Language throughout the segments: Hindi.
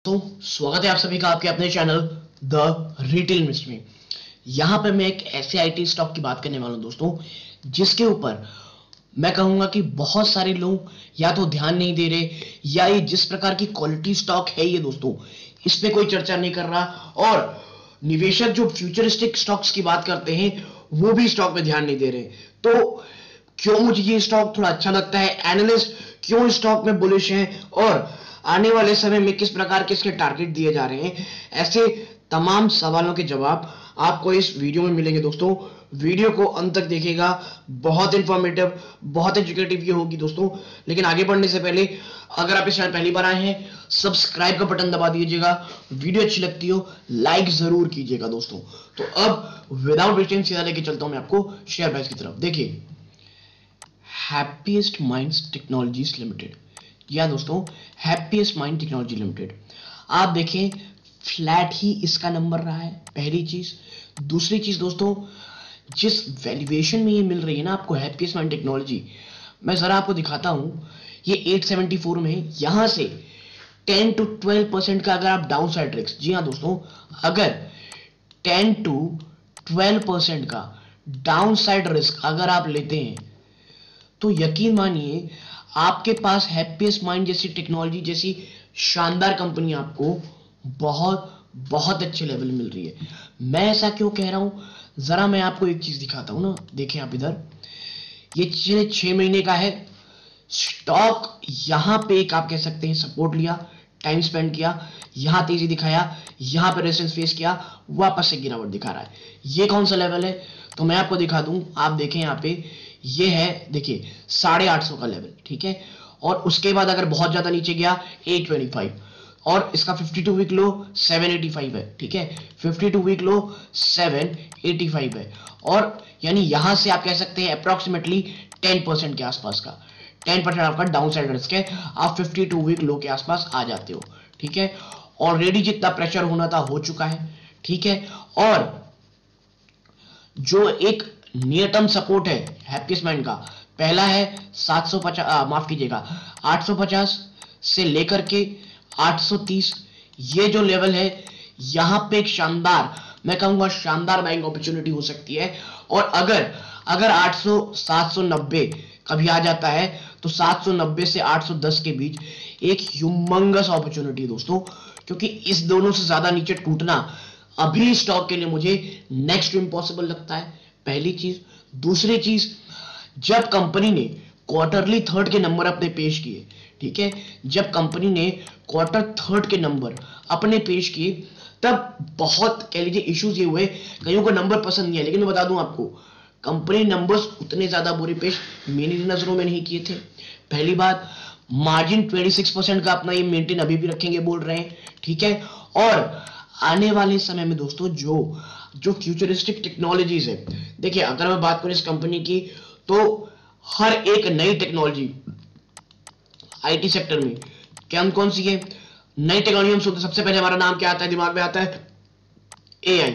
दोस्तों, स्वागत है आप सभी का आपके अपने चैनल द रिटेल मिस्ट में। यहां पर मैं एक ऐसे आईटी स्टॉक की बात करने वाला हूं दोस्तों, जिसके ऊपर मैं कहूंगा कि बहुत सारे लोग या तो ध्यान नहीं दे रहे, या ये जिस प्रकार की क्वालिटी स्टॉक है ये दोस्तों, इस पे कोई चर्चा नहीं कर रहा। और निवेशक जो फ्यूचरिस्टिक स्टॉक्स की बात करते हैं वो भी स्टॉक पे ध्यान नहीं दे रहे। तो क्यों मुझे ये स्टॉक थोड़ा अच्छा लगता है, एनालिस्ट क्यों इस स्टॉक में बुलिश है, और आने वाले समय में किस प्रकार के इसके टारगेट दिए जा रहे हैं, ऐसे तमाम सवालों के जवाब आपको इस वीडियो में मिलेंगे दोस्तों। वीडियो को अंत तक देखिएगा, बहुत इंफॉर्मेटिव, बहुत एजुकेटिव ये होगी दोस्तों। लेकिन आगे बढ़ने से पहले अगर आप इस चैनल पहली बार आए हैं, सब्सक्राइब का बटन दबा दीजिएगा। वीडियो अच्छी लगती हो लाइक जरूर कीजिएगा दोस्तों। तो अब विदाउट वेस्टिंग सीधा लेके चलता हूं मैं आपको शेयर प्राइस की तरफ। देखिए, हैप्पीएस्ट माइंड्स टेक्नोलॉजीज लिमिटेड, या दोस्तों हैप्पीएस्ट माइंड टेक्नोलॉजी लिमिटेड, आप देखें फ्लैट ही इसका नंबर रहा है, पहली चीज। दूसरी चीज दोस्तों, जिस वैल्यूएशन में ये मिल रही है ना आपको हैप्पीएस्ट माइंड टेक्नोलॉजी, मैं जरा आपको दिखाता हूं। ये 874 में है, यहां से 10 to 12% का अगर आप डाउन साइड रिस्क, जी हाँ दोस्तों, अगर 10 to 12% का डाउन साइड रिस्क अगर आप लेते हैं तो यकीन मानिए आपके पास हैप्पीएस्ट माइंड जैसी टेक्नोलॉजी जैसी शानदार कंपनी आपको बहुत बहुत अच्छे लेवल मिल रही है। मैं ऐसा क्यों कह रहा हूं, जरा मैं आपको एक चीज दिखाता हूं ना। देखें आप इधर, ये पिछले 6 महीने का है स्टॉक। यहां पे एक आप कह सकते हैं सपोर्ट लिया, टाइम स्पेंड किया, यहां तेजी दिखाया, यहां पे रेजिस्टेंस फेस किया, वापस से गिरावट दिखा रहा है। ये कौन सा लेवल है तो मैं आपको दिखा दूं। आप देखें यहाँ पे, ये है देखिए 850 का लेवल, ठीक है। और उसके बाद अगर बहुत ज्यादा नीचे गया 825, और इसका 52 वीक लो 785 है, ठीक है। 52 वीक लो 785 है, और यानी यहां से आप कह सकते हैं अप्रोक्सीमेटली 10% के आसपास का 10% आपका डाउन साइड रिस्क है। आप 52 वीक लो के आसपास आ जाते हो, ठीक है। ऑलरेडी जितना प्रेशर होना था हो चुका है, ठीक है। और जो एक नियर टर्म सपोर्ट है हैप्पीएस्ट माइंड का, पहला है 750, माफ कीजिएगा 850 से लेकर के 830, ये जो लेवल है यहां पे एक शानदार, मैं कहूंगा शानदार बाइंग अपॉर्चुनिटी हो सकती है। और अगर 800 790 कभी आ जाता है तो 790 से 810 के बीच एक ह्यूमंगस अपॉर्चुनिटी दोस्तों, क्योंकि इस दोनों से ज्यादा नीचे टूटना अभी स्टॉक के लिए मुझे नेक्स्ट टू इम्पॉसिबल लगता है, पहली चीज। दूसरी चीज, जब कंपनी ने क्वार्टरली थर्ड के नंबर अपने पेश किए, ठीक है, जब कंपनी ने क्वार्टर थर्ड के नंबर अपने पेश किए, तब बहुत कह लीजिए इश्यूज ये हुए, कईयों को नंबर पसंद नहीं है। लेकिन मैं बता दूं आपको, कंपनी नंबर्स उतने ज्यादा बुरे पेश मेरी नजरों में नहीं किए थे। पहली बात, मार्जिन 26% का अपना ये मेंटेन अभी भी रखेंगे बोल रहे हैं, ठीक है। और आने वाले समय में दोस्तों जो फ्यूचरिस्टिक टेक्नोलॉजीज है, देखिए अगर मैं बात करूं इस कंपनी की, तो हर एक नई टेक्नोलॉजी आईटी सेक्टर में कौन सी है नई टेक्नोलॉजी हम सुनते सबसे पहले हमारा नाम क्या आता है, दिमाग में आता है एआई,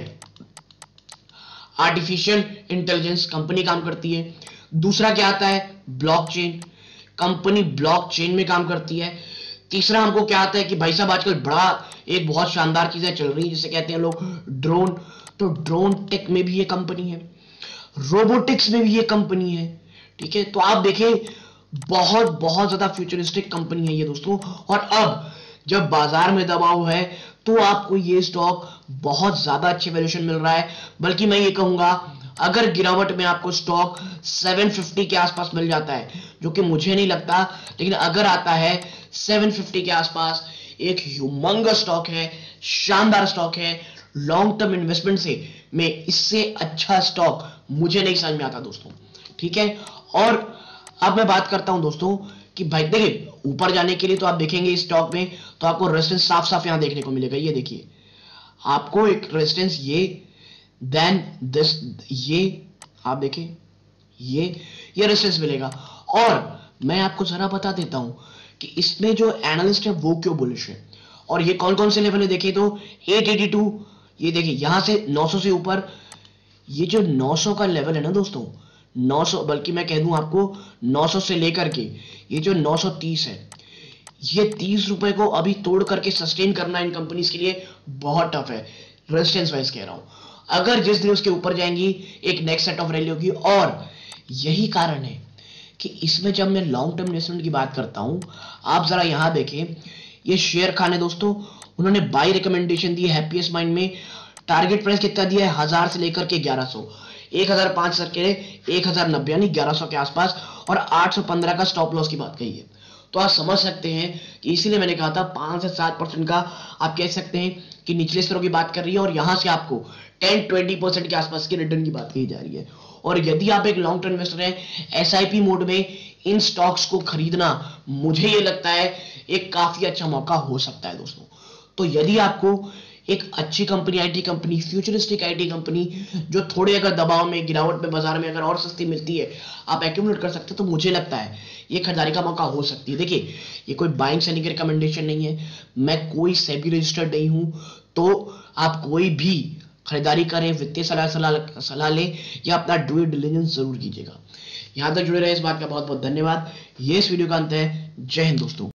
आर्टिफिशियल इंटेलिजेंस, कंपनी काम करती है। दूसरा क्या आता है, ब्लॉकचेन, कंपनी ब्लॉकचेन में काम करती है। तीसरा हमको क्या आता है कि भाई साहब आजकल बड़ा एक बहुत शानदार चीजें चल रही है जिसे कहते हैं लोग ड्रोन, तो ड्रोन टेक में भी ये कंपनी है, रोबोटिक्स में भी ये कंपनी है, ठीक है। तो आप देखें बहुत बहुत ज्यादा फ्यूचरिस्टिक कंपनी है ये दोस्तों। और अब जब बाजार में दबाव है तो आपको ये स्टॉक बहुत ज्यादा अच्छे वैल्यूएशन मिल रहा है। बल्कि मैं ये कहूंगा, अगर गिरावट में आपको स्टॉक 750 के आसपास मिल जाता है, जो कि मुझे नहीं लगता, लेकिन अगर आता है 750 के आसपास, एक ह्यूमंगस स्टॉक है, शानदार स्टॉक है। लॉन्ग टर्म इन्वेस्टमेंट से मैं इससे अच्छा स्टॉक मुझे नहीं समझ में आता दोस्तों, ठीक है। और अब मैं बात करता हूं दोस्तों कि भाई देखिए, ऊपर जाने के लिए तो आप देखेंगे इस स्टॉक में तो आपको रेजिस्टेंस साफ साफ यहां देखने को मिलेगा। ये देखिए आपको एक रेजिस्टेंस, ये देन दिस, ये आप देखें ये रेजिस्टेंस मिलेगा। और मैं आपको जरा बता देता हूं कि इसमें जो एनालिस्ट है वो क्यों बुलिश है, और ये कौन कौन से लेवल है देखें तो 882, ये देखिए यहां से 900 से ऊपर, ये जो 900 का लेवल है ना दोस्तों, 900, बल्कि मैं कह दूं आपको 900 से लेकर के ये जो 930 है, ये 30 रुपए को अभी तोड़ करके सस्टेन करना इन कंपनीज के लिए बहुत टफ है, रेजिस्टेंस वाइज कह रहा हूं। अगर जिस दिन उसके ऊपर जाएंगी एक नेक्स्ट सेट ऑफ रैली होगी। और यही कारण है कि इसमें जब मैं लॉन्ग टर्म इन्वेस्टमेंट की बात करता हूं, आप जरा यहां देखें, ये शेयर खान है दोस्तों, उन्होंने बाई रिकमेंडेशन दी है हैप्पीएस्ट माइंड में। टारगेट प्राइस कितना दिया है, 1000 से लेकर के 1100, 1005 के 1090 यानी 1100 के आसपास, और 815 का स्टॉप लॉस की बात कही है। तो आप समझ सकते हैं कि इसीलिए मैंने कहा था 5 से 7% का आप कह सकते हैं कि निचले स्तरों की बात कर रही है, और यहां से आपको 10-20% के आसपास की रिटर्न की बात कही जा रही है। और यदि आप एक लॉन्ग टर्म इन्वेस्टर हैं, एसआईपी मोड में इन स्टॉक्स को खरीदना मुझे ये लगता है एक काफी अच्छा मौका हो सकता है दोस्तों। तो यदि आपको एक अच्छी company, IT company, futuristic IT company जो थोड़े अगर दबाव में, गिरावट में बाजार में अगर और सस्ती मिलती है, आप एक्यूमुलेट कर सकते हैं, तो मुझे लगता है ये खरीदारी का मौका हो सकती है। देखिए, ये कोई बाइंग सेलिंग की रिकमेंडेशन नहीं है, मैं कोई सेबी रजिस्टर्ड नहीं हूं, तो आप कोई भी खरीदारी करें, वित्तीय सलाह लें या अपना ड्यू डिलिजेंस जरूर कीजिएगा। यहां तक जुड़े रहे, इस बात का बहुत बहुत धन्यवाद। ये इस वीडियो का अंत है। जय हिंद दोस्तों।